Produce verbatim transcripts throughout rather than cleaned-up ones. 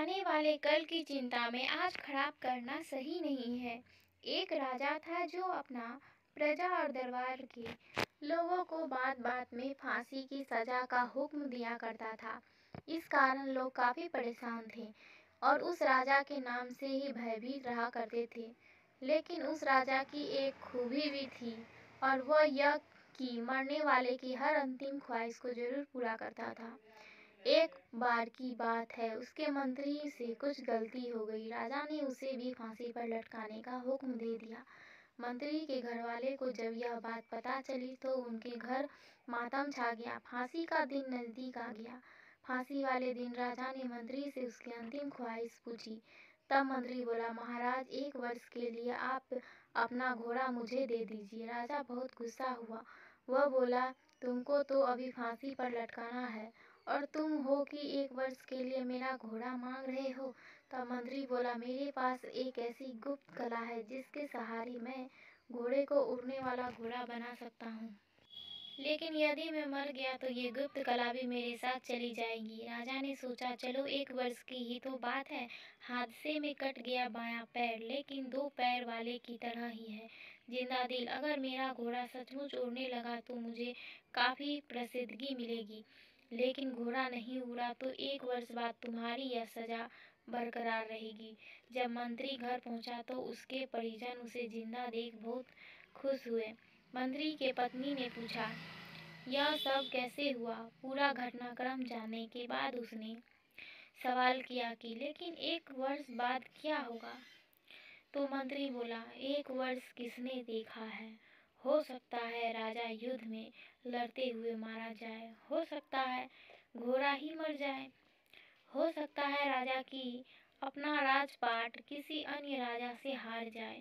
आने वाले कल की चिंता में आज खराब करना सही नहीं है। एक राजा था जो अपना प्रजा और दरबार के लोगों को बात बात में फांसी की सजा का हुक्म दिया करता था। इस कारण लोग काफी परेशान थे और उस राजा के नाम से ही भयभीत रहा करते थे। लेकिन उस राजा की एक खूबी भी थी और वह यह कि मरने वाले की हर अंतिम ख्वाहिश को जरूर पूरा करता था। एक बार की बात है, उसके मंत्री से कुछ गलती हो गई। राजा ने उसे भी फांसी पर लटकाने का हुक्म दे दिया। मंत्री के घरवाले को जब यह बात पता चली तो उनके घर मातम छा गया। फांसी का दिन नजदीक आ गया। फांसी वाले दिन राजा ने मंत्री से उसकी अंतिम ख्वाहिश पूछी। तब मंत्री बोला, महाराज, एक वर्ष के लिए आप अपना घोड़ा मुझे दे दीजिए। राजा बहुत गुस्सा हुआ। वह बोला, तुमको तो अभी फांसी पर लटकाना है और तुम हो कि एक वर्ष के लिए मेरा घोड़ा मांग रहे हो। तब मंत्री बोला, मेरे पास एक ऐसी गुप्त कला है जिसके सहारे मैं घोड़े को उड़ने वाला घोड़ा बना सकता हूँ। लेकिन यदि मैं मर गया तो ये गुप्त कला भी मेरे साथ चली जाएगी। राजा ने सोचा, चलो एक वर्ष की ही तो बात है। हादसे में कट गया बायां पैर, लेकिन दो पैर वाले की तरह ही है जिंदा दिल। अगर मेरा घोड़ा सचमुच उड़ने लगा तो मुझे काफी प्रसिद्धि मिलेगी। लेकिन घोड़ा नहीं उड़ा तो एक वर्ष बाद तुम्हारी यह सजा बरकरार रहेगी। जब मंत्री घर पहुंचा तो उसके परिजन उसे जिंदा देख बहुत खुश हुए। मंत्री के पत्नी ने पूछा, यह सब कैसे हुआ? पूरा घटनाक्रम जानने के बाद उसने सवाल किया कि लेकिन एक वर्ष बाद क्या होगा? तो मंत्री बोला, एक वर्ष किसने देखा है? हो सकता है राजा युद्ध में लड़ते हुए मारा जाए, हो सकता है घोड़ा ही मर जाए, हो सकता है राजा की अपना राजपाट किसी अन्य राजा से हार जाए।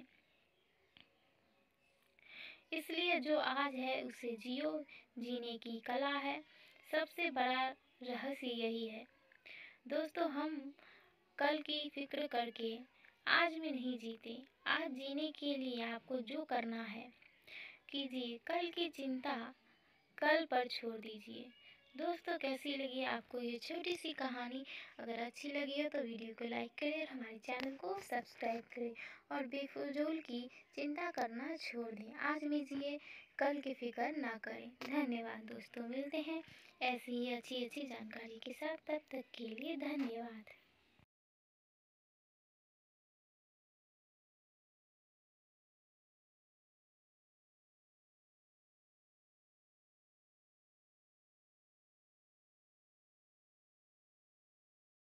इसलिए जो आज है उसे जियो। जीने की कला है, सबसे बड़ा रहस्य यही है। दोस्तों, हम कल की फिक्र करके आज में नहीं जीते। आज जीने के लिए आपको जो करना है कीजिए, कल की चिंता कल पर छोड़ दीजिए। दोस्तों, कैसी लगी आपको ये छोटी सी कहानी? अगर अच्छी लगी हो तो वीडियो को लाइक करें और हमारे चैनल को सब्सक्राइब करें और बेफिजूल की चिंता करना छोड़ दें। आज में जिए, कल की फिक्र ना करें। धन्यवाद दोस्तों, मिलते हैं ऐसी ही अच्छी अच्छी जानकारी के साथ। तब तक के लिए धन्यवाद।